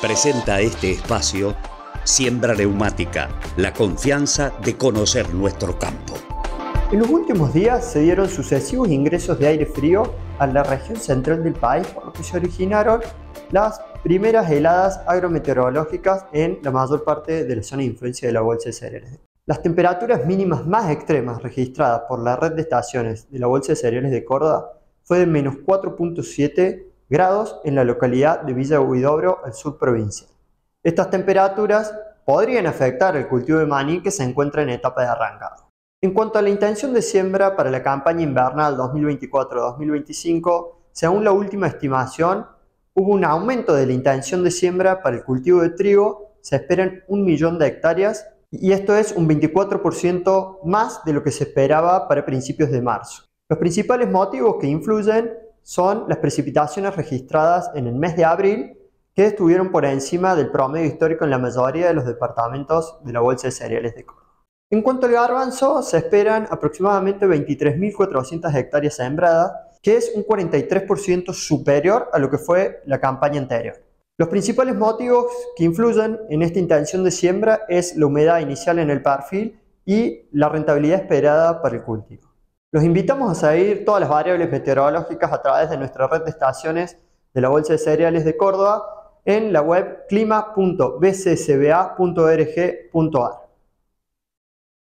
Presenta este espacio Siembra Neumática, la confianza de conocer nuestro campo. En los últimos días se dieron sucesivos ingresos de aire frío a la región central del país, por lo que se originaron las primeras heladas agrometeorológicas en la mayor parte de la zona de influencia de la bolsa de cereales. Las temperaturas mínimas más extremas registradas por la red de estaciones de la bolsa de cereales de Córdoba fue de menos 4.7 grados en la localidad de Villa Huidobro, al sur provincial. Estas temperaturas podrían afectar el cultivo de maní, que se encuentra en etapa de arrancado. En cuanto a la intención de siembra para la campaña invernal 2024-2025, según la última estimación, hubo un aumento de la intención de siembra para el cultivo de trigo. Se esperan 1 millón de hectáreas y esto es un 24% más de lo que se esperaba para principios de marzo. Los principales motivos que influyen son las precipitaciones registradas en el mes de abril, que estuvieron por encima del promedio histórico en la mayoría de los departamentos de la bolsa de cereales de Córdoba. En cuanto al garbanzo, se esperan aproximadamente 23.400 hectáreas sembradas, que es un 43% superior a lo que fue la campaña anterior. Los principales motivos que influyen en esta intención de siembra es la humedad inicial en el perfil y la rentabilidad esperada para el cultivo. Los invitamos a seguir todas las variables meteorológicas a través de nuestra red de estaciones de la Bolsa de Cereales de Córdoba en la web clima.bcsba.org.ar.